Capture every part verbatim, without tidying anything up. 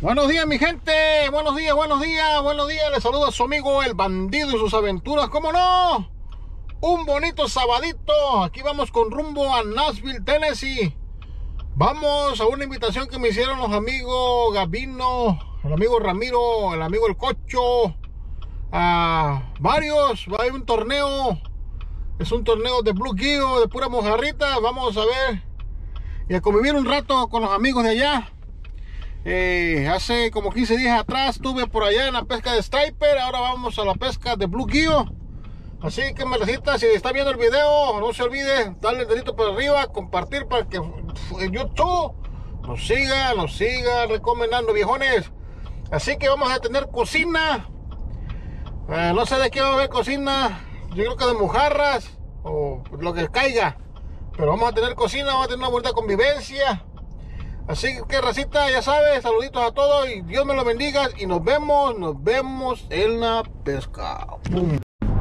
Buenos días, mi gente, buenos días, buenos días, buenos días. Les saluda a su amigo el bandido y sus aventuras, ¿cómo no? Un bonito sabadito, aquí vamos con rumbo a Nashville, Tennessee. Vamos a una invitación que me hicieron los amigos Gavino, el amigo Ramiro, el amigo El Cocho, a varios. Va a haber un torneo, es un torneo de bluegill, de pura mojarrita. Vamos a ver y a convivir un rato con los amigos de allá. Eh, hace como quince días atrás estuve por allá en la pesca de striper. Ahora vamos a la pesca de bluegill. Así que me necesita, si está viendo el video, no se olvide darle el dedito para arriba, compartir para que en YouTube nos siga, nos siga recomendando, viejones. Así que vamos a tener cocina. Eh, no sé de qué va a haber cocina. Yo creo que de mojarras o lo que caiga. Pero vamos a tener cocina, vamos a tener una bonita convivencia. Así que, racita, ya sabes, saluditos a todos y Dios me lo bendiga. Y nos vemos, nos vemos en la pesca. ¡Pum!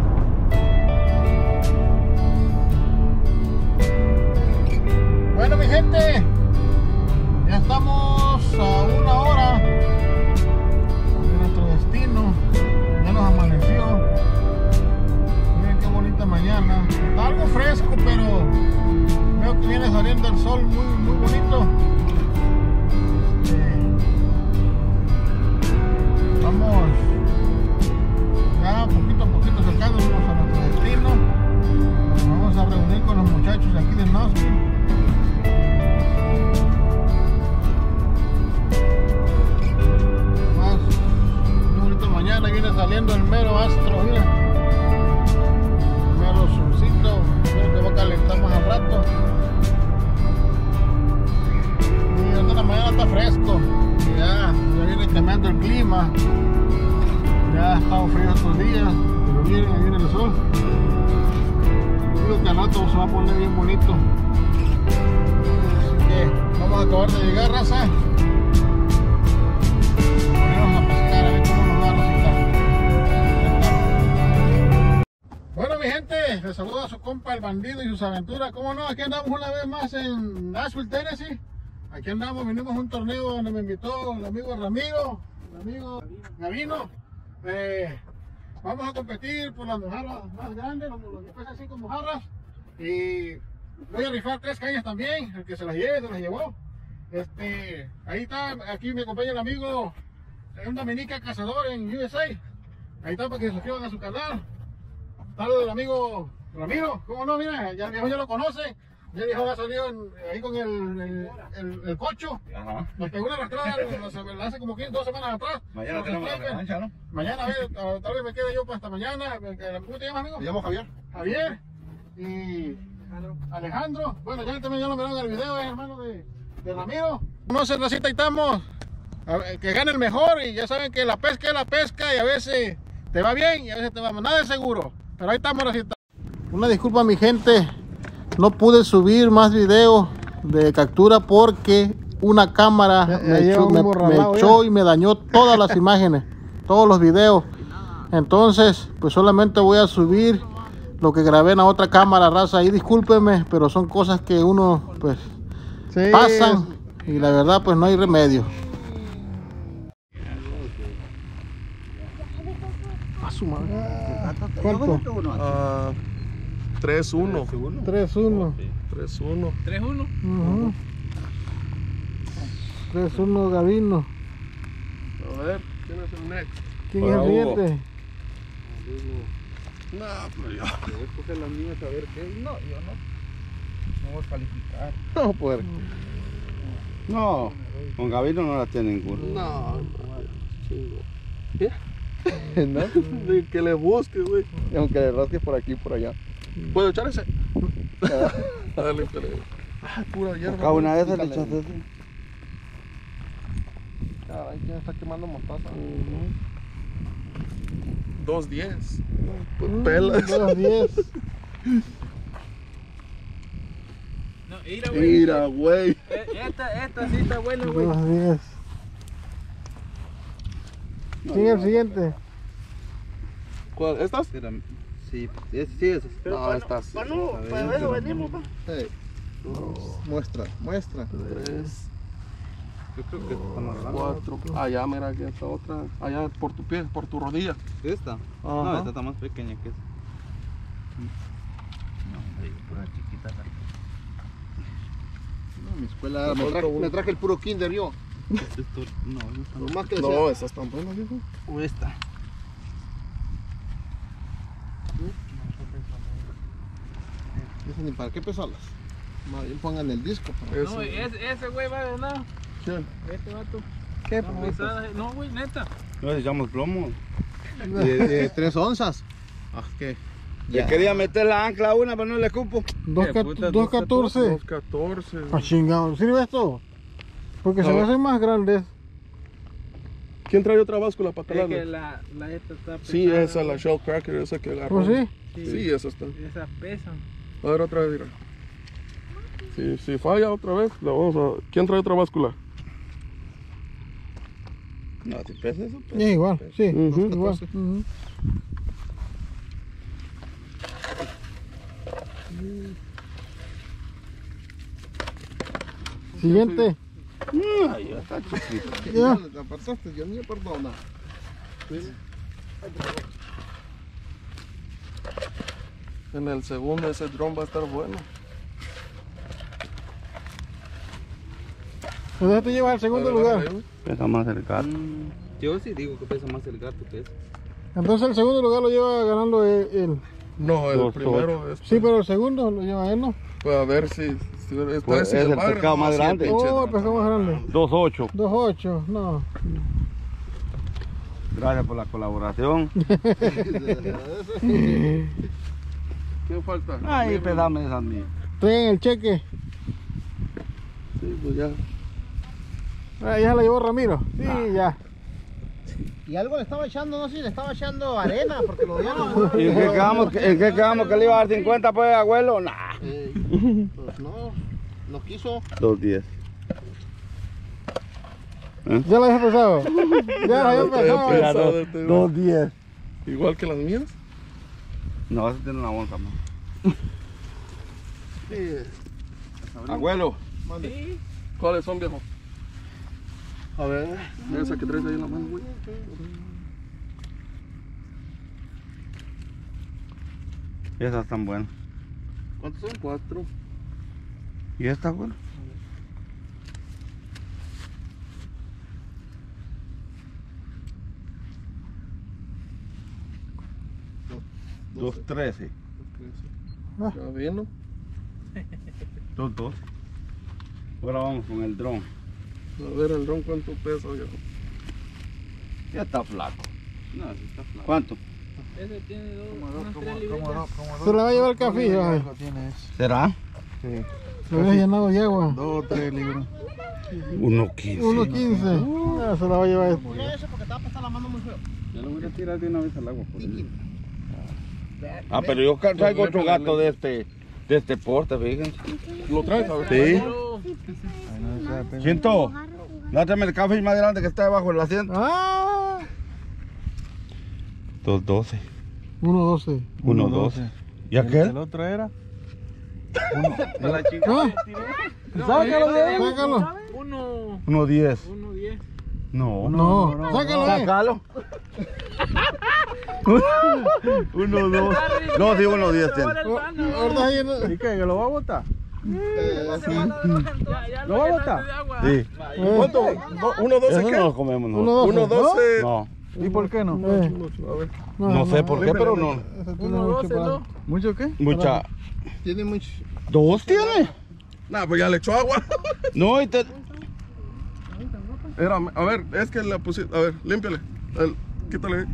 Bueno, mi gente, ya estamos a una hora de nuestro destino. Ya nos amaneció. Miren qué bonita mañana. Está algo fresco, pero veo que viene saliendo el sol muy, muy bonito. Vamos ya poquito a poquito acercándonos a nuestro destino. Nos vamos a reunir con los muchachos de aquí de Nashville. Más muy bonito mañana, viene saliendo el mero astro, mira. El mero solcito, creo que va a calentar más al rato. Y ahorita la mañana está fresco. Ya, ya viene cambiando el clima. Ya ha estado frío estos días, pero miren, ahí viene el sol. Creo que al rato se va a poner bien bonito. Así que vamos a acabar de llegar, raza. Vamos a pescar a ver cómo nos va a resultar. Bueno, mi gente, les saluda a su compa el bandido y sus aventuras. ¿Cómo no? Aquí andamos una vez más en Nashville, Tennessee. Aquí andamos, vinimos a un torneo donde me invitó el amigo Ramiro, el amigo Gavino. Eh, vamos a competir por las mojarras más grandes, los, los que pesan cinco mojarras. Y voy a rifar tres cañas también, el que se las lleve, se las llevó. Este, ahí está, aquí me acompaña el amigo, un Dominica cazador en U S A. Ahí está para que se suscriban a su canal. Está el amigo Ramiro, ¿cómo no? Mira, ya el viejo ya lo conoce. Ya el viejo ha salido en, ahí con el, el, el, el Cocho. Ajá. Nos pegó una arrastrada hace como quince, dos semanas atrás. Mañana tenemos la revancha, ¿no? Mañana, a ver, tal vez me quede yo para hasta mañana. ¿Cómo te llamas, amigo? Me llamo Javier. Javier. Y Alejandro. Bueno, ya también ya lo vieron en el video, es hermano de, de Ramiro. No sé, racita, ahí estamos. A ver, que gane el mejor. Y ya saben que la pesca es la pesca. Y a veces te va bien y a veces te va mal. Nada es seguro. Pero ahí estamos, racita. Una disculpa a mi gente. No pude subir más videos de captura porque una cámara ya, me, echó, me, me echó y me dañó todas las imágenes, todos los videos. Entonces, pues solamente voy a subir lo que grabé en la otra cámara, raza. Y discúlpenme, pero son cosas que uno, pues, sí, pasan y la verdad, pues no hay remedio. A su madre. ¿Cuánto? Uh, tres uno. tres uno. tres uno. tres uno. tres uno Gavino. A ver, ¿quién es el next? ¿Quién es el siguiente? No, pero yo. Yo voy a escoger las mías a ver qué. No, yo no. No voy a calificar. No, pues. No, con Gavino no la tienen ninguna. No, no, chingo. ¿Qué? ¿No? Que le busques, güey. Aunque le rasques por aquí y por allá. ¿Puedo echar ese? Dale, pero... Ay, pura hierba. Acá una de esas le echaste ese. Ay, ya está quemando mostaza. dos diez. Pues Mm, pelas. dos diez. No, mira, güey. Mira, güey. Esta, esta sí está buena, güey. dos diez. ¿Quién es el siguiente? ¿Cuál? ¿Estas? Sí, es, sí, es. No, para, estas. Para, no, para eso venimos, pa. Hey. Muestra, muestra. Tres. Yo creo que está más grande. Cuatro. Allá, mira, aquí está otra. Allá por tu pie, por tu rodilla. ¿Esta? No, Ajá. esta está más pequeña que esta. No, hombre, pura chiquita. No, mi escuela me traje, me traje el puro kinder yo. Esto, no, no está Lo más. más que No, decía. esas están buenas, viejo. O esta. Dicen, ¿y para qué pesarlas? Más bien pongan el disco. Para... Ese. No, ese, ese güey va a ganar. ¿Quién? Este vato. ¿Qué? No, pesada, no, güey, neta. No le echamos plomo. De, de tres onzas. Ah, ¿qué? Le quería meter la ancla a una, pero no le cupo. Dos ¿Qué, ca- puta? dos catorce. Dos catorce. Ah, chingado. ¿Sirve esto? Porque se A me ver. hacen más grandes. ¿Quién trae otra báscula para Es que calarle? la, la esta está pesada. Sí, esa, la shell cracker, esa que agarró. ¿Pues sí? Sí, Sí, esa está. Esas pesan. A ver, otra vez, mira. Si, si falla otra vez, la vamos a... ¿Quién trae otra báscula? No, si pesa eso, Es pesa. igual, sí. Ujú. Igual. Ujú. Siguiente. Ay, ya está chiquito. Ya. Te apartaste, yo ni he perdonado. En el segundo ese dron va a estar bueno. Entonces te llevas al segundo lugar. Pesa más el gato. Yo sí digo que pesa más el gato que eso. Entonces el segundo lugar lo lleva ganando él. él. No, el Dos, primero es... Sí, pero el segundo lo lleva él, ¿no? Pues a ver si... si está Pues ese es el padre, pescado no, más sí, grande. pinche Oh, el drama. pescado más grande. dos ocho. Dos ocho, no. Gracias por la colaboración. ¿Quién falta? Ay, Mira, pedame esa mía. Traigan el cheque. Sí, pues ya. Ah, ya la llevó Ramiro. Sí, ya. Y algo le estaba echando, no sé si le estaba echando arena, porque lo dieron. ¿Y en qué quedamos, en qué quedamos que le iba a dar cincuenta pues, abuelo? Nah. Eh, pues no, no quiso. dos diez. Ya la había empezado. Ya la había empezado. Mira, dos- este, dos diez. Igual que las mías. No, ese tiene una onza más. Abuelo. Sí. ¿Cuáles son, viejo? A ver. Esa que traes ahí en la mano, güey. Esas están buenas. ¿Cuántos son? Cuatro. ¿Y esta, güey? dos trece. Ya bien, ¿no? dos doce. Ahora vamos con el dron. A ver el dron cuánto pesa, viejo. Ya está flaco. No, sí está flaco. ¿Cuánto? Ese tiene dos, unas tres libritas. Se la va a llevar el café. ay. ¿Será? Lo había llenado de agua. Dos o tres libros. uno quince. uno quince. Ya se la va a llevar. Pon eso porque te va a pasar la mano muy feo. Ya lo voy a tirar de una vez al agua. Por eso. Ah, pero yo ca- traigo otro gato de este, de este porte, fíjense. ¿Lo traes? A ver. Sí. Pero, Siento. Dáteme el café más grande que está debajo del asiento. Ah. dos doce. uno doce. uno doce. ¿Y aquel? otro era? Ah. Sácalo de ahí. Sácalo. uno, uno diez. uno diez. No. No, sácalo de ahí. Sácalo. uno dos. No, sí, uno diez tiene. Oh, ahorita ahí en- ¿Y qué? ¿Que lo va a botar? Ya, ya ¿Lo va a llenaste botar? de agua. Sí. Eh, ¿Cuánto? Do- ¿Uno doce Eso qué? no lo comemos Uno nosotros. doce. Uno doce. No. ¿Y por qué no? Eh, A ver. No sé por qué, pero no. ese tiene Uno mucho doce, para- ¿no? ¿Mucho qué? Mucha. Tiene mucho. ¿Dos tiene? Nah, pues ya le echó agua. No, y te. Era, a ver, es que la pusiste. A ver, límpiale. El- quítale.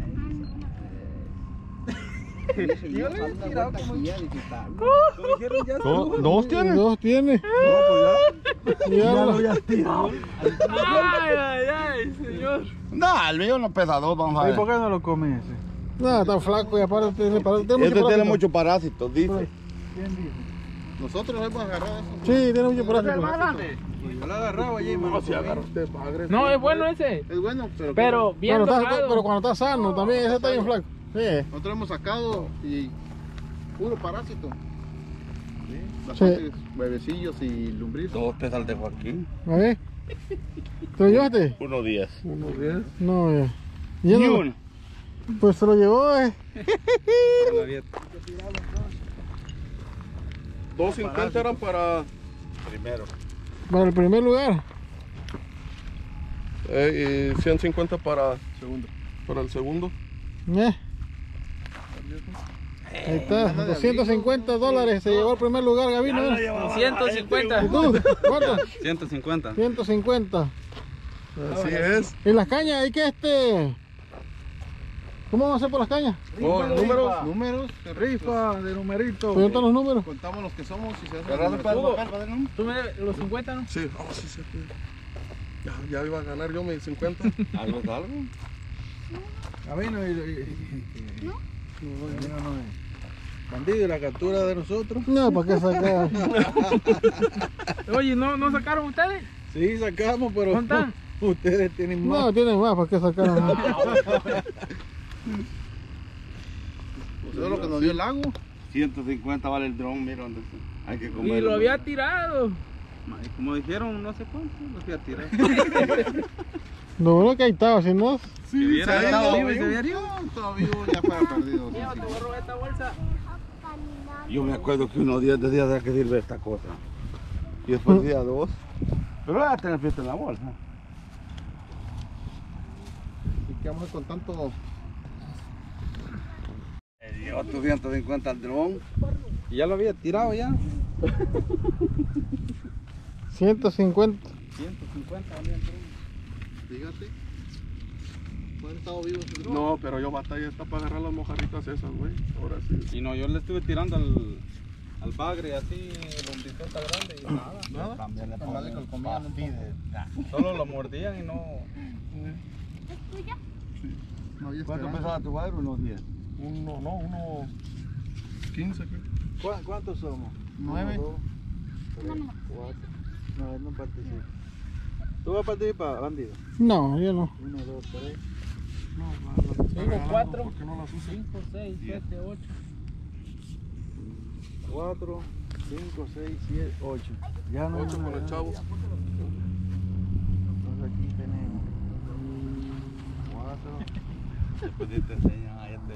¿Do- ¿Dos tiene? Dos tiene. Y ya lo- Ay, ay, ay, señor. No, el mío no pesa dos, vamos a ¿Y ver. por qué no lo come ese? No, está flaco y aparte tiene, para- tiene mucho Este tiene parásito. muchos parásitos, dice. Nosotros hemos agarrado eso. Sí, tiene mucho parásito. Yo lo agarraba allí, No, si agarra usted, padre. No, es bueno ese. Es bueno, pero. Pero bien Pero, está- dorado. pero cuando está sano también, ese está bien flaco. Sí. Nosotros hemos sacado y puro parásito. Bastantes huevecillos y lumbritos. Dos pesa el de Joaquín. A ver. ¿Te lo llevaste? Uno diez. Uno diez. No, eh. ¿Y él Ni no? uno. Pues se lo llevó, eh. dos cincuenta eran para, Primero. Para el primer lugar. eh, y ciento cincuenta para, segundo. para el segundo. Eh. Ahí está, doscientos cincuenta dólares se llevó el primer lugar, Gavino. ¿Eh? ciento cincuenta. ¿Y tú? ¿Cuánto? ciento cincuenta. ciento cincuenta. Así es. ¿Y las cañas? ¿Hay que este? ¿Cómo vamos a hacer por las cañas? Oh, números. Números. Rifa de numerito. ¿Dónde están los números? Contamos los que somos y se hace. Agarrando para el papel, ¿vale? ¿No? ¿Tú me debes los cincuenta, no? Sí, oh, sí, sí. Ya, ya iba a ganar yo mis cincuenta. ¿Algo es algo? Gabino y... ¿No? Bandido y la captura de nosotros. No, ¿para qué sacar? Oye, ¿no, ¿no sacaron ustedes? Sí, sacamos, pero ¿Dónde están? ustedes tienen más. No, tienen más, ¿para qué sacar? Eso es lo que nos dio el lago. ciento cincuenta vale el dron, mira dónde está. Hay que comer. Y lo había tirado. Como dijeron, no sé cuánto, lo había tirado. Lo bueno que ahí estaba, si no. Sí, se ha ido. vivo y se había ido. No, estaba vivo, ya fuera perdido. Mira, te voy a robar esta bolsa. Yo me acuerdo que unos días de días de que sirve esta cosa. Y después día dos. Pero voy a tener fiesta en la bolsa. Y quedamos con tanto. Me dio tu ciento cincuenta al dron. Y ya lo había tirado ya. ciento cincuenta. ciento cincuenta había entrado. Fíjate. ¿No han estado vivos el dron? No, pero yo batallé esta para agarrar las mojarritas esas, güey. Ahora sí. Y no, yo le estuve tirando al, al bagre así, lombiceta grande y nada. Nada. También le Vale, con comida no pide. Solo lo mordían y no. No había ¿Cuánto esperanza. pesaba tu padre? Unos diez. Uno, no, uno. quince, creo. ¿Cu- ¿Cuántos somos? Nueve. Uno, dos, tres, cuatro. No, él no participa. ¿Tú vas a participar, bandido? No, yo no. Uno, dos, tres. Cinco, cuatro, ¿Por qué no las usas? cinco, seis, siete, ocho. Cuatro, cinco, seis, siete, ocho. Ya no. Ocho con el chavo. Entonces aquí tenemos cuatro. Después te enseñan a este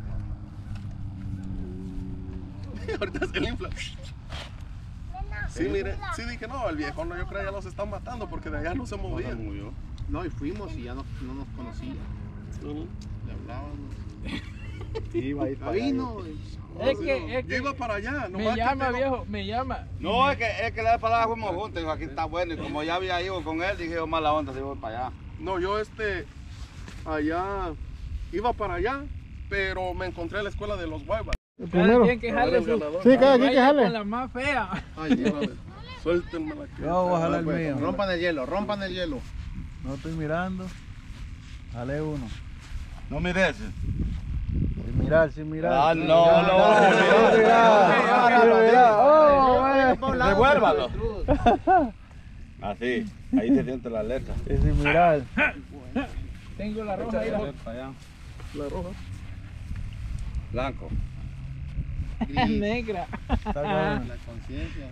viejo. Ahorita se le infla. Sí, mire, sí dije, no, el viejo no, yo creo que ya los están matando porque de allá no se movían. murió. No, y fuimos y ya no, no nos conocía. Ujú. Le hablábamos. Iba a ir para allá. Vino. Es que, es Yo que iba para allá, me nomás que llama, tengo- viejo, me llama. No, es que, es que la vez pasada fuimos juntos. Dijo, aquí está bueno. Y como ya había ido con él, dije, yo mala onda, si voy para allá. No, yo este, allá, iba para allá, pero me encontré en la escuela de los Guaybas. El Cada primero. quien que jale su... Sí, cada quien que Vaya con jale. la más fea. Ay, Dios. Suéltenme la que. Yo voy a jalar el Pues, mío. rompan el hielo, rompan el hielo. No estoy mirando. Jale uno. No mires. Sin mirar, sin mirar. Ah, sin no, mirar. no, Sin mirar, sin mirar. Oh, güey. Revuélvalo. Así, ahí se siente la letra. Es sin mirar. Tengo la roja ahí. La roja. Blanco. Negra. Está cabrón. La conciencia.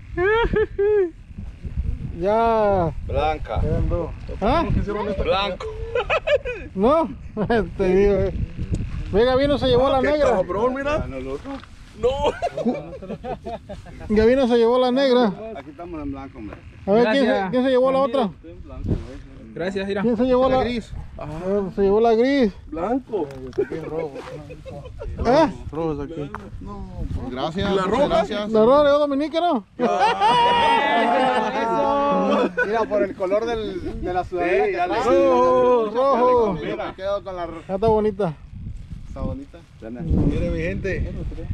Ya. Blanca. Quedan dos. ¿Ah? Blanco. No. Te digo. eh. Ve, Gavino se llevó la Qué negra. cabrón, mira. Ah, no, el otro. Gavino se llevó la negra. Aquí estamos en blanco, hombre. A ver, ¿quién se, Gracias. quién se llevó la otra? Gracias, mira. ¿Quién se llevó la gris? A ver, se llevó la gris. Blanco. ¿Eh? Rojos aquí. No, pues gracias. ¿Y la muchas roja? Gracias. La roja de Dominique, ¿no? Mira, por el color del, de la sudadera. Sí, que ya le- trae. Rojo, rojo. Mira, me quedo con la roja. Ya está bonita. Está bonita. Mire mi gente.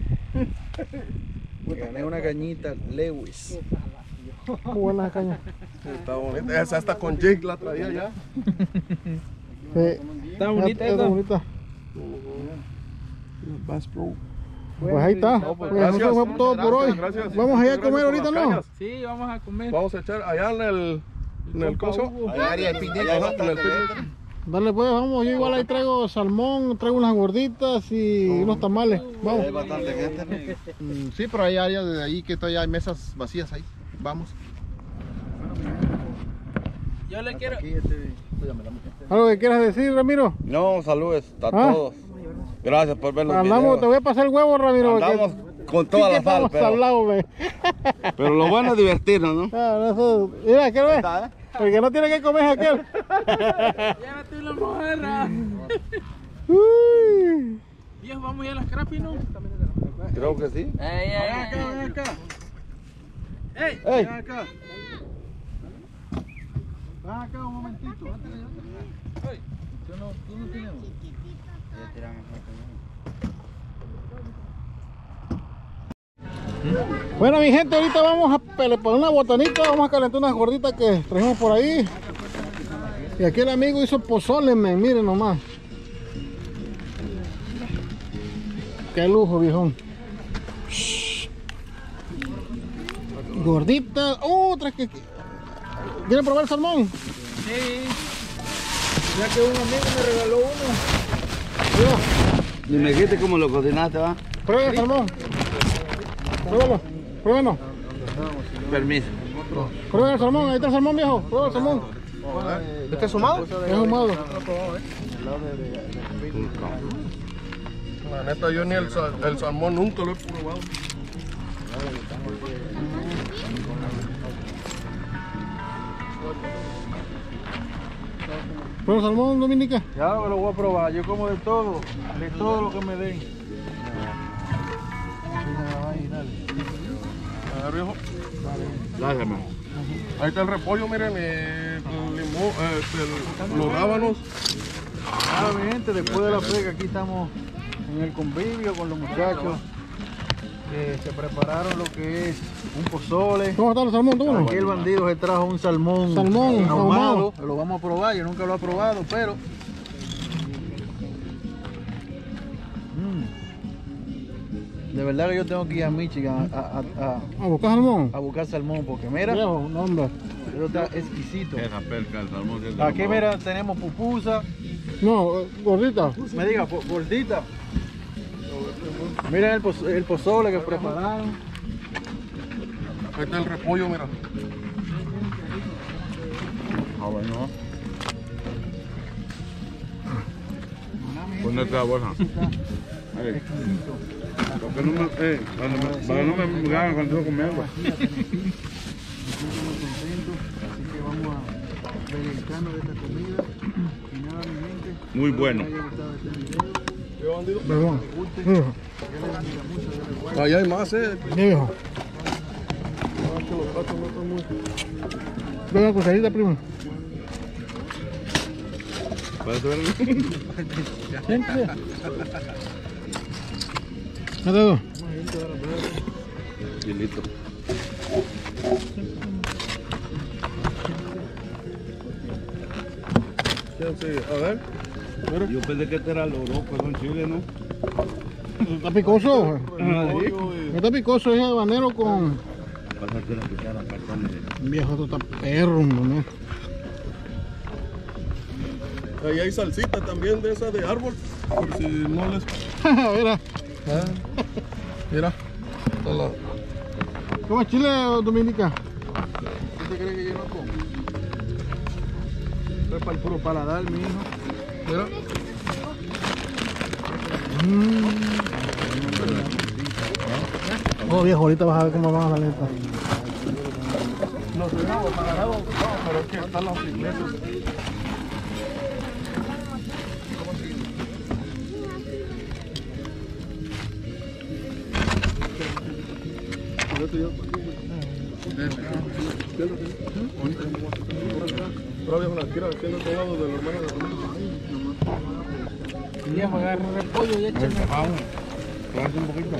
Gané una cañita Lewis. Muy buena la caña. Está bonita. Esa hasta con Jake la traía ya. Sí. Está bonita Está esa. bonita. Bass Pro. Pues ahí está. No, pues, Pues eso gracias. fue todo por hoy. Gracias. Vamos allá a Muchas comer gracias ahorita, por las ¿no? cañas. Sí, vamos a comer. Vamos a echar allá en el. En el ¿cómo se llama? Allá haría el picnic. Ajá, en el picnic. Dale pues, vamos. Yo igual ahí traigo salmón, traigo unas gorditas y unos tamales. Vamos. Hay bastante gente. Mm, sí, pero hay áreas de ahí que todavía hay mesas vacías ahí. Vamos. Yo le quiero... ¿Algo que quieras decir, Ramiro? No, saludos a ¿Ah? todos. Gracias por ver los Andamos, videos. te voy a pasar el huevo, Ramiro. Andamos porque- con toda sí la que sal, estamos pero, al lado, ve. pero lo bueno es divertirnos, ¿no? Ah, eso- mira, ¿qué ves? Está, ¿eh? El que no tiene que comer es aquel. Llévate la mojarra. Uy. Viejo, vamos a ir a las Crappy, ¿no? Creo que sí. Ey, ey, Ven acá, ven acá. ey. Ey, Ven acá. Ven acá un momentito. Tú no, tú no tienes. Bueno, mi gente, ahorita vamos a pele- poner una botanita, vamos a calentar unas gorditas que trajimos por ahí. Y aquí el amigo hizo pozole, men, miren nomás. Qué lujo, viejón. Shh. Gorditas, otra que... ¿Quieren probar el salmón? Sí. Ya que un amigo me regaló uno. Mira, ni me dijiste cómo lo cocinaste, ¿va? prueben el salmón. Pruébalo, pruébenlo. Permiso. Prueben el salmón, ahí está el salmón, viejo. Prueben el salmón. ¿Este es sumado? Es ahumado. La neta, yo ni el, sal- el salmón nunca lo he probado. Prueben el salmón, Dominica. Ya me lo voy a probar. Yo como de todo. De todo lo que me den. A ver, viejo. Gracias, hermano. Ahí está el repollo, miren, eh, el limón, eh, este, el- los rábanos. Ahora mi gente, después de la pega aquí estamos en el convivio con los muchachos que se prepararon lo que es un pozole. ¿Cómo está el salmón? ¿Cómo no? Aquí el bandido se trajo un salmón, Salmón ahumado. Lo vamos a probar, yo nunca lo he probado, pero Mm. de verdad que yo tengo que ir a Michigan a, a- a- ¿A buscar salmón? a buscar salmón porque mira, Viejo, no, hombre. eso está exquisito. Esa pesca, el salmón. es de Aquí lo mira, tenemos pupusa, No, eh, gordita. me diga, po- gordita. Miren el, poz- el pozole que prepararon. Ahí está el repollo, mira. Ah, bueno. Pon nuestra bolsa. Ahí. Porque no me, eh, para no me- para no me ganan cuando yo comiendo. Estamos contentos, así que vamos a deleitarnos de esta comida. Y nada, mi gente. Muy espero bueno. que les haya gustado este video. Perdón. Guste, Viejo, que les bendiga mucho, Dios les guarde. Allá hay más, eh. viejo. Venga, la cucharita, primo. ¿Puedes ver? Siempre. ¿Qué dedo? Y listo. Sí, a ver. Yo pensé que este era el Oroco, son chile, ¿no? Está picoso. Repollo y- Está picoso, es habanero con... Pásate la cuchara, cartón de... Viejo, esto está perro, ¿no? Ahí hay salsita también de esa de árbol. Por si no les. Mira, Ah, mira. Está la- ¿cómo es Chile, Dominica? ¿Usted cree que yo no como? Esto es para el puro paladar, mi hijo. Mira. Oh, viejo, ahorita vas a ver cómo van a salir estas. No sé, no, para nada, no, pero es que están los ingleses. Pero había una tira haciendo el lado del hermano de Ramiro. Viejo, agarra repollo y échale. ¿Puedes un poquito?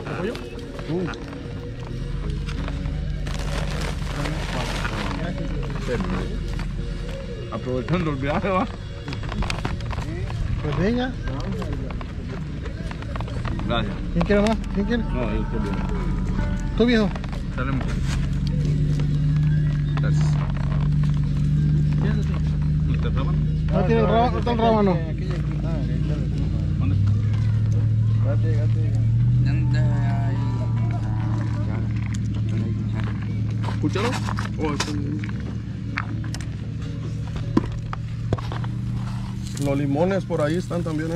Aprovechando el viaje, va. Pues venga. Gracias. ¿Quién quiere más? ¿Quién quiere? No, yo estoy bien. Tú, viejo. Salimos. Gracias. ¿Usted prueba? No tiene el rábano, está el rábano. Aquí, aquí, aquí. Ah, ahí está el rábano. ¿Dónde? Gate, gate. ¿Escúchalo? Oh, este- Los limones por ahí están también, eh.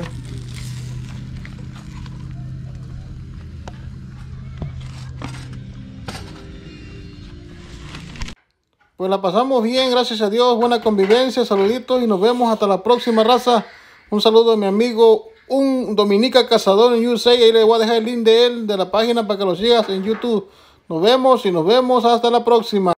Pues la pasamos bien, gracias a Dios, buena convivencia, saluditos y nos vemos hasta la próxima, raza. Un saludo a mi amigo, un Dominica Cazador en U S A, ahí le voy a dejar el link de él, de la página para que lo sigas en YouTube. Nos vemos y nos vemos hasta la próxima.